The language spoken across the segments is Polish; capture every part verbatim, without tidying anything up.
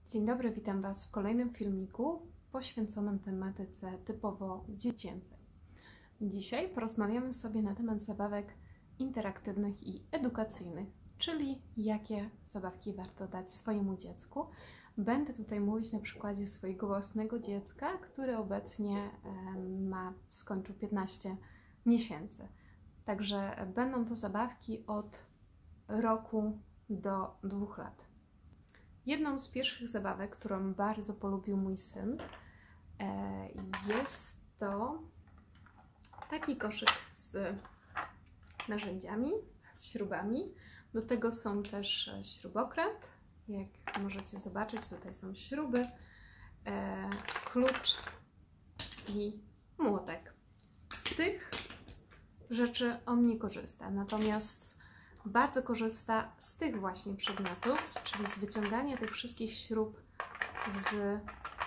Dzień dobry, witam Was w kolejnym filmiku poświęconym tematyce typowo dziecięcej. Dzisiaj porozmawiamy sobie na temat zabawek interaktywnych i edukacyjnych, czyli jakie zabawki warto dać swojemu dziecku. Będę tutaj mówić na przykładzie swojego własnego dziecka, który obecnie ma, skończył piętnaście miesięcy. Także będą to zabawki od roku do dwóch lat. Jedną z pierwszych zabawek, którą bardzo polubił mój syn, jest to taki koszyk z narzędziami, z śrubami. Do tego są też śrubokręt. Jak możecie zobaczyć, tutaj są śruby, klucz i młotek. Z tych rzeczy on nie korzysta, natomiast bardzo korzysta z tych właśnie przedmiotów, czyli z wyciągania tych wszystkich śrub z,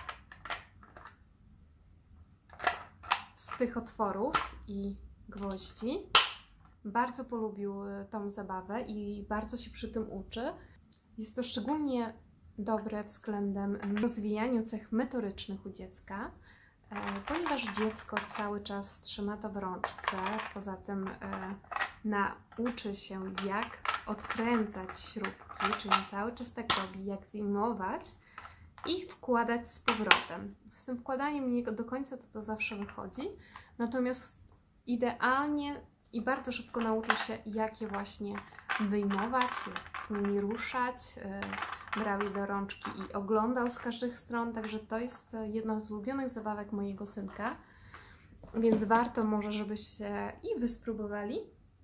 z tych otworów i gwoździ. Bardzo polubił tą zabawę i bardzo się przy tym uczy. Jest to szczególnie dobre względem rozwijania cech motorycznych u dziecka, ponieważ dziecko cały czas trzyma to w rączce. Poza tym nauczy się, jak odkręcać śrubki, czyli cały czas tak robi, jak wyjmować i wkładać z powrotem. Z tym wkładaniem nie do końca to, to zawsze wychodzi, natomiast idealnie i bardzo szybko nauczył się, jak je właśnie wyjmować, jak nimi ruszać. Brał je do rączki i oglądał z każdych stron, także to jest jedna z ulubionych zabawek mojego synka, więc warto może, żebyście i wy spróbowali.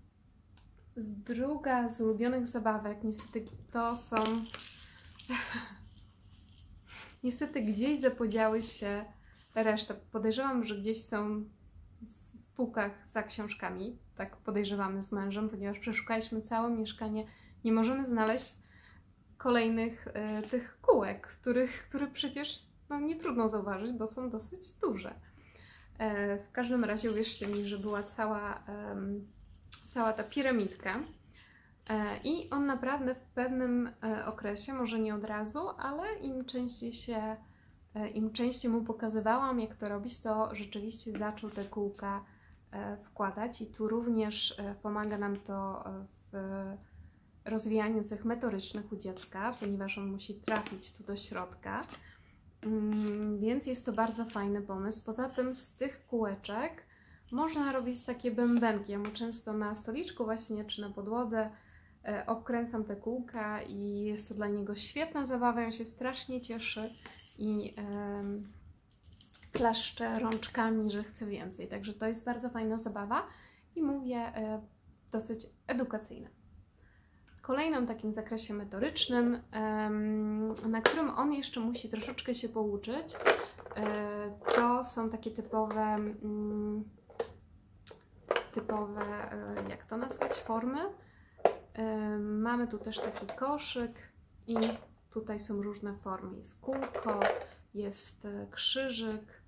Druga z ulubionych zabawek, niestety to są... niestety gdzieś zapodziały się reszta. Podejrzewam, że gdzieś są w półkach za książkami. Tak podejrzewamy z mężem, ponieważ przeszukaliśmy całe mieszkanie. Nie możemy znaleźć kolejnych y, tych kółek, których, które przecież no, nie trudno zauważyć, bo są dosyć duże. E, w każdym razie uwierzcie mi, że była cała, um, cała ta piramidka e, i on naprawdę w pewnym e, okresie, może nie od razu, ale im częściej się, e, im częściej mu pokazywałam, jak to robić, to rzeczywiście zaczął te kółka e, wkładać i tu również e, pomaga nam to w rozwijaniu cech motorycznych u dziecka, ponieważ on musi trafić tu do środka, mm, więc jest to bardzo fajny pomysł. Poza tym z tych kółeczek można robić takie bębenki. Ja mu często na stoliczku właśnie czy na podłodze e, obkręcam te kółka i jest to dla niego świetna zabawa, on się strasznie cieszy i e, klaszcze rączkami, że chce więcej. Także to jest bardzo fajna zabawa i mówię e, dosyć edukacyjna. Kolejnym takim zakresie motorycznym, na którym on jeszcze musi troszeczkę się pouczyć, to są takie typowe, typowe, jak to nazwać, formy. Mamy tu też taki koszyk i tutaj są różne formy. Jest kółko, jest krzyżyk,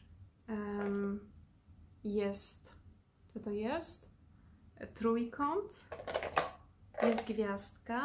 jest, co to jest? Trójkąt. Jest gwiazdka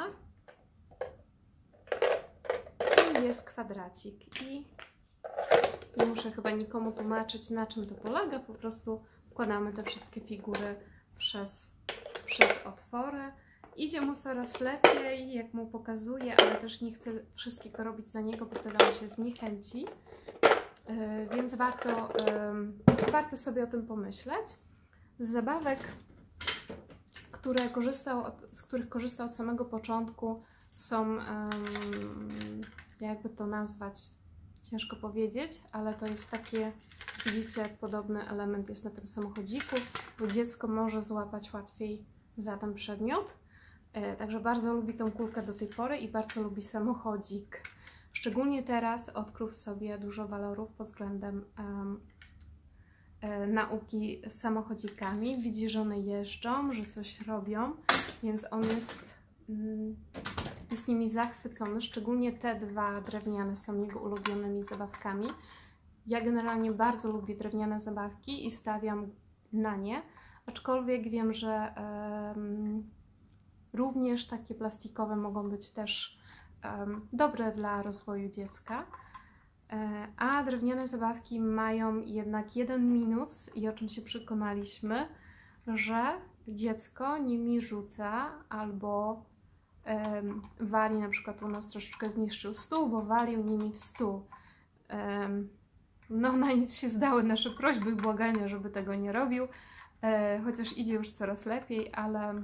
i jest kwadracik i nie muszę chyba nikomu tłumaczyć, na czym to polega, po prostu wkładamy te wszystkie figury przez, przez otwory. Idzie mu coraz lepiej, jak mu pokazuje, ale też nie chcę wszystkiego robić za niego, bo wtedy on się zniechęci, yy, więc warto, yy, warto sobie o tym pomyśleć. Z zabawek, które korzystał od, z których korzystał od samego początku, są, um, jakby to nazwać, ciężko powiedzieć, ale to jest takie, widzicie, podobny element jest na tym samochodziku, bo dziecko może złapać łatwiej za ten przedmiot. E, także bardzo lubi tą kulkę do tej pory i bardzo lubi samochodzik. Szczególnie teraz odkrył w sobie dużo walorów pod względem um, nauki z samochodzikami. Widzi, że one jeżdżą, że coś robią, więc on jest, jest nimi zachwycony. Szczególnie te dwa drewniane są jego ulubionymi zabawkami. Ja generalnie bardzo lubię drewniane zabawki i stawiam na nie, aczkolwiek wiem, że um, również takie plastikowe mogą być też um, dobre dla rozwoju dziecka. E, a drewniane zabawki mają jednak jeden minus i o czym się przekonaliśmy, że dziecko nimi rzuca albo um, wali, na przykład u nas troszeczkę zniszczył stół, bo walił nimi w stół. Um, no na nic się zdały nasze prośby i błagania, żeby tego nie robił, e, chociaż idzie już coraz lepiej, ale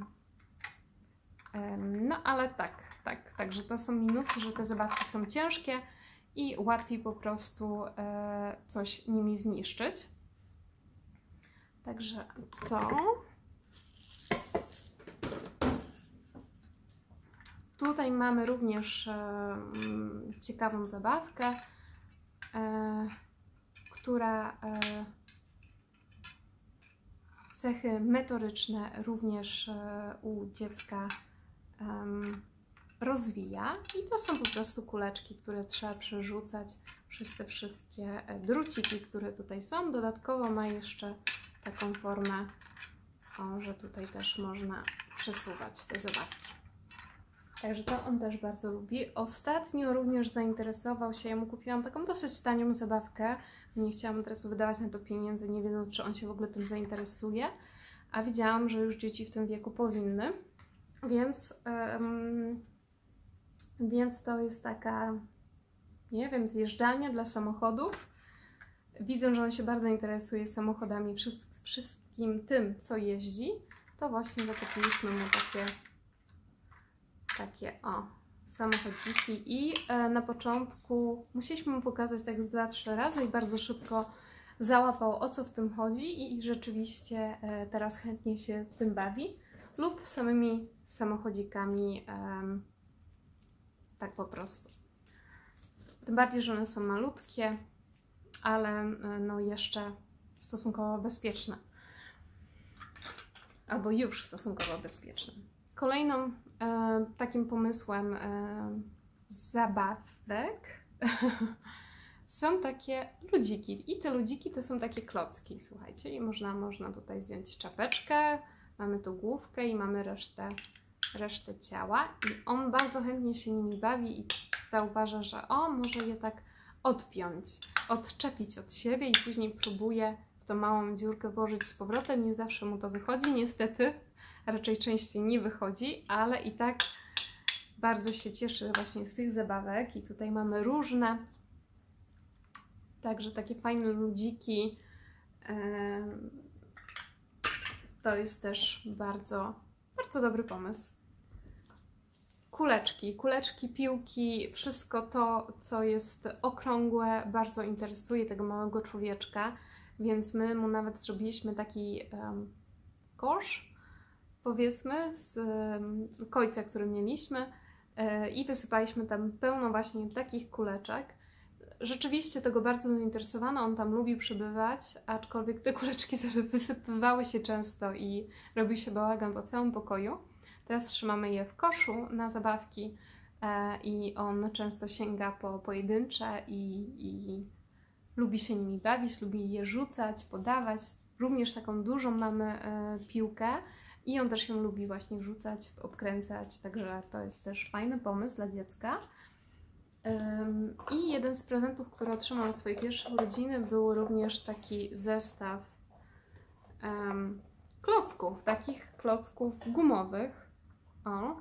no ale tak, tak, także to są minusy, że te zabawki są ciężkie i łatwiej po prostu e, coś nimi zniszczyć. Także to. Tutaj mamy również e, ciekawą zabawkę, e, która e, cechy metoryczne również e, u dziecka um, rozwija. I to są po prostu kuleczki, które trzeba przerzucać przez te wszystkie druciki, które tutaj są. Dodatkowo ma jeszcze taką formę, o, że tutaj też można przesuwać te zabawki. Także to on też bardzo lubi. Ostatnio również zainteresował się, ja mu kupiłam taką dosyć tanią zabawkę. Nie chciałam od razu wydawać na to pieniędzy, nie wiedząc, czy on się w ogóle tym zainteresuje. A widziałam, że już dzieci w tym wieku powinny. Więc, um, więc to jest taka, nie wiem, zjeżdżalnia dla samochodów. Widzę, że on się bardzo interesuje samochodami, wszystkim tym, co jeździ. To właśnie zakupiliśmy mu takie takie, o, samochodziki i e, na początku musieliśmy mu pokazać tak z dwa trzy razy i bardzo szybko załapał, o co w tym chodzi i, i rzeczywiście e, teraz chętnie się tym bawi lub samymi samochodzikami e, tak po prostu. Tym bardziej, że one są malutkie, ale e, no jeszcze stosunkowo bezpieczne. Albo już stosunkowo bezpieczne. Kolejną e, takim pomysłem e, zabawek są takie ludziki. I te ludziki to są takie klocki, słuchajcie. I można, można tutaj zdjąć czapeczkę, mamy tu główkę i mamy resztę, resztę ciała. I on bardzo chętnie się nimi bawi i zauważa, że o, może je tak odpiąć, odczepić od siebie i później próbuje w tą małą dziurkę włożyć z powrotem. Nie zawsze mu to wychodzi, niestety. Raczej częściej nie wychodzi, ale i tak bardzo się cieszy właśnie z tych zabawek. I tutaj mamy różne, także takie fajne ludziki. To jest też bardzo, bardzo dobry pomysł. Kuleczki, kuleczki, piłki, wszystko to, co jest okrągłe, bardzo interesuje tego małego człowieczka, więc my mu nawet zrobiliśmy taki um, kosz, powiedzmy, z y, kojca, który mieliśmy y, i wysypaliśmy tam pełno właśnie takich kuleczek. Rzeczywiście to go bardzo zainteresowano, on tam lubi przebywać, aczkolwiek te kuleczki wysypywały się często i robił się bałagan po całym pokoju. Teraz trzymamy je w koszu na zabawki y, i on często sięga po pojedyncze i, i lubi się nimi bawić, lubi je rzucać, podawać. Również taką dużą mamy y, piłkę. I on też ją lubi właśnie rzucać, obkręcać, także to jest też fajny pomysł dla dziecka. Um, I jeden z prezentów, który otrzymał na swojej pierwszej urodziny, był również taki zestaw um, klocków, takich klocków gumowych. O.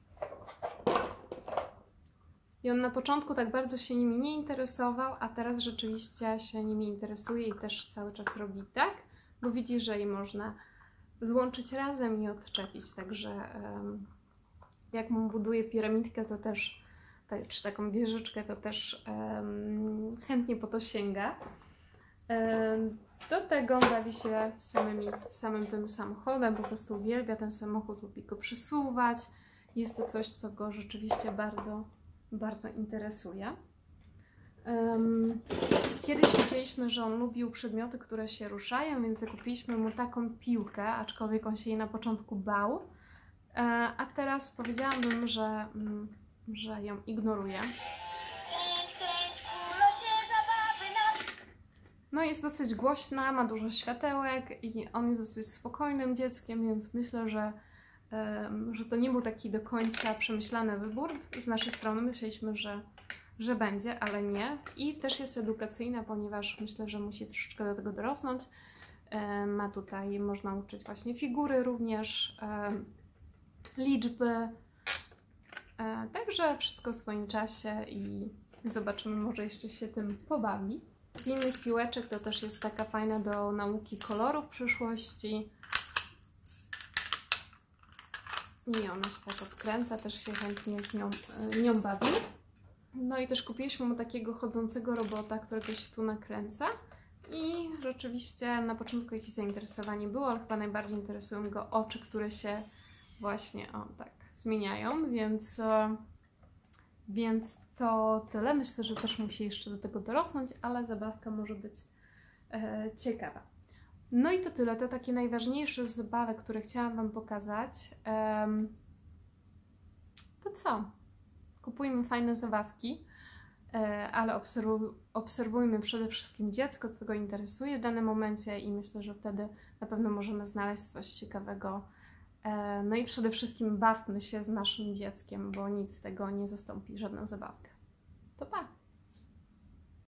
I on na początku tak bardzo się nimi nie interesował, a teraz rzeczywiście się nimi interesuje i też cały czas robi tak, bo widzi, że je można złączyć razem i odczepić, także um, jak mu buduje piramidkę, to też, tak, czy taką wieżyczkę, to też um, chętnie po to sięga. Um, do tego bawi się samymi, samym tym samochodem, po prostu uwielbia ten samochód, lubi go przesuwać. Jest to coś, co go rzeczywiście bardzo, bardzo interesuje. Um, kiedyś widzieliśmy, że on lubił przedmioty, które się ruszają, więc zakupiliśmy mu taką piłkę, aczkolwiek on się jej na początku bał, e, a teraz powiedziałabym, że, mm, że ją ignoruje. No jest dosyć głośna, ma dużo światełek i on jest dosyć spokojnym dzieckiem, więc myślę, że że to nie był taki do końca przemyślany wybór. Z naszej strony myśleliśmy, że, że będzie, ale nie. I też jest edukacyjna, ponieważ myślę, że musi troszeczkę do tego dorosnąć. Ma tutaj, można uczyć właśnie figury również, liczby. Także wszystko w swoim czasie i zobaczymy, może jeszcze się tym pobawi. Z innych piłeczek to też jest taka fajna do nauki kolorów w przyszłości. I ona się tak odkręca, też się chętnie z nią, nią bawi. No i też kupiliśmy mu takiego chodzącego robota, którego się tu nakręca. I rzeczywiście na początku jakieś zainteresowanie było, ale chyba najbardziej interesują go oczy, które się właśnie, o tak, zmieniają, więc, więc to tyle. Myślę, że też musi jeszcze do tego dorosnąć, ale zabawka może być e, ciekawa. No i to tyle, to takie najważniejsze z zabawek, które chciałam Wam pokazać. Um, to co? Kupujmy fajne zabawki, e, ale obserwuj, obserwujmy przede wszystkim dziecko, co go interesuje w danym momencie i myślę, że wtedy na pewno możemy znaleźć coś ciekawego. E, no i przede wszystkim bawmy się z naszym dzieckiem, bo nic z tego nie zastąpi, żadną zabawkę. To pa!